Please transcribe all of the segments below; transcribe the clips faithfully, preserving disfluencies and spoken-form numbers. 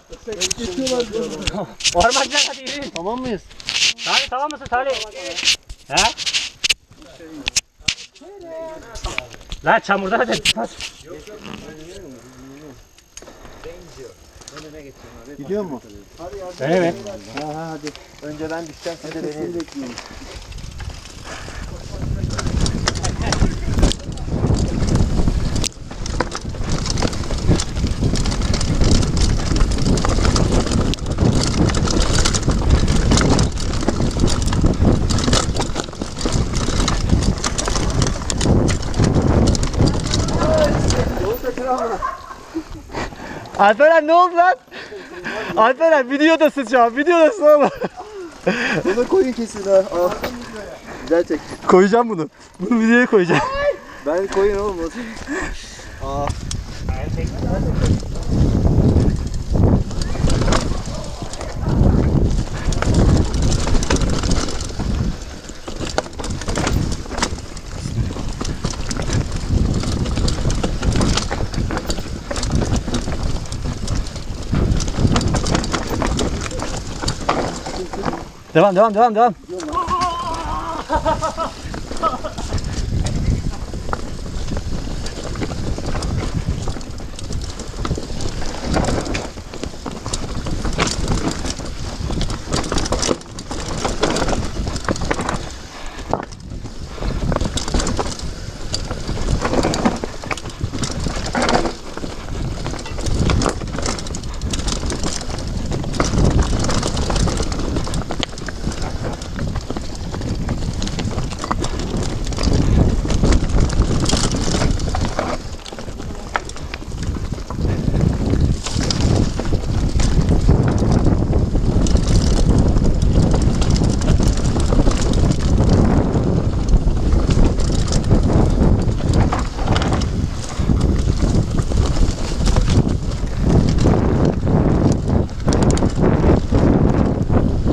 Geçiyorlar diyorum. Ormancılar hadi yürüyün. Tamam mıyız? Salih tamam mısın Salih? He? Lan çamurda hadi. Gidiyor mu? Öyle mi? Ha, ha, hadi. Önce ben düşeceğim, siz de beni bekliyorum. Alperen ne oldu lan? Alperen videodasın şu an, videodasın oğlum. Bunu koyun kesin ha. Al. Güzel çek. Koyacağım bunu. Bunu videoya koyacağım. Ben koyun oğlum. Aa. Devam, devam, devam, devam.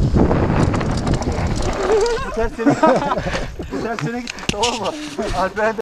Bu ters sene, bu ters sene gitti, tamam mı? Alperen de